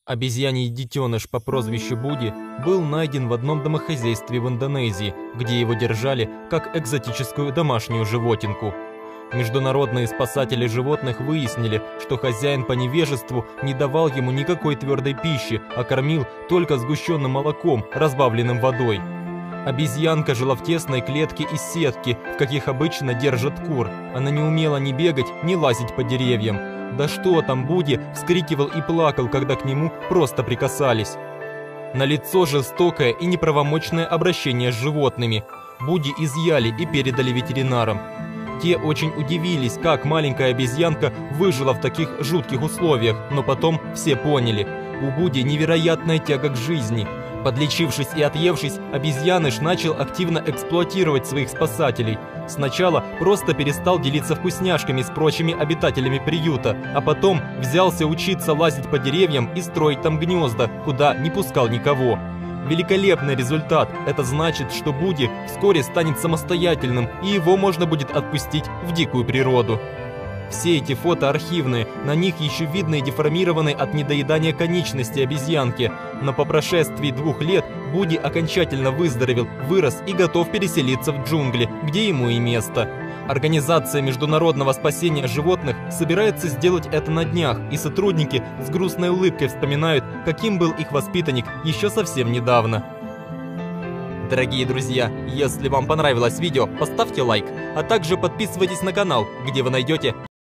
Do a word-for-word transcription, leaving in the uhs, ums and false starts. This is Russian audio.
Обезьяний детеныш по прозвищу Буди был найден в одном домохозяйстве в Индонезии, где его держали как экзотическую домашнюю животинку. Международные спасатели животных выяснили, что хозяин по невежеству не давал ему никакой твердой пищи, а кормил только сгущенным молоком, разбавленным водой. Обезьянка жила в тесной клетке из сетки, в каких обычно держат кур. Она не умела ни бегать, ни лазить по деревьям. Да что там, Буди вскрикивал и плакал, когда к нему просто прикасались. Налицо жестокое и неправомочное обращение с животными. Буди изъяли и передали ветеринарам. Те очень удивились, как маленькая обезьянка выжила в таких жутких условиях, но потом все поняли – у Буди невероятная тяга к жизни. Подлечившись и отъевшись, обезьяныш начал активно эксплуатировать своих спасателей. Сначала просто перестал делиться вкусняшками с прочими обитателями приюта, а потом взялся учиться лазить по деревьям и строить там гнезда, куда не пускал никого. Великолепный результат. Это значит, что Буди вскоре станет самостоятельным, и его можно будет отпустить в дикую природу. Все эти фото архивные, на них еще видны деформированные от недоедания конечности обезьянки. Но по прошествии двух лет Буди окончательно выздоровел, вырос и готов переселиться в джунгли, где ему и место. Организация международного спасения животных собирается сделать это на днях, и сотрудники с грустной улыбкой вспоминают, каким был их воспитанник еще совсем недавно. Дорогие друзья, если вам понравилось видео, поставьте лайк, а также подписывайтесь на канал, где вы найдете